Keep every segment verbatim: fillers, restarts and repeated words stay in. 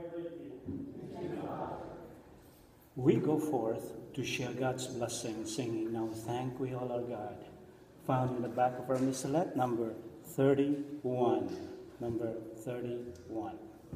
We go forth to share God's blessing, singing Now Thank We All Our God, found in the back of our missalette, number thirty-one. Number thirty-one.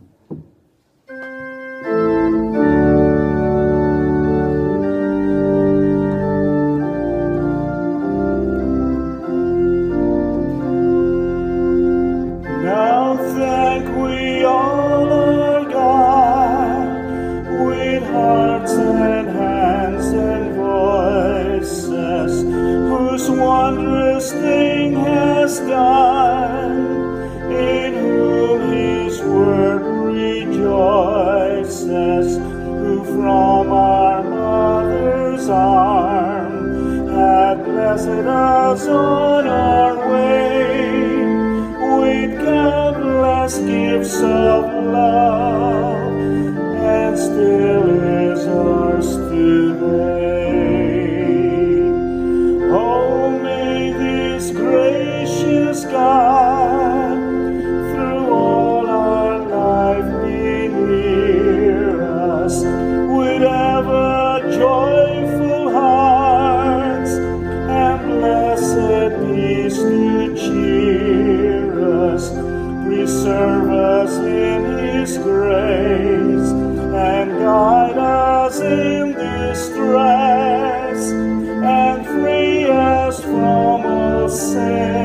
Now thank we all our God, with hearts and hands and voices, whose wondrous thing has done, in whom his word rejoices, who from our mother's arm hath blessed us on our way with countless gifts of love, and still is ours today. Oh, may this gracious God through all our life be near us, with ever joyful hearts and blessed peace to cheer us, preserve us in his grace, and guide us in distress, and free us from all sin.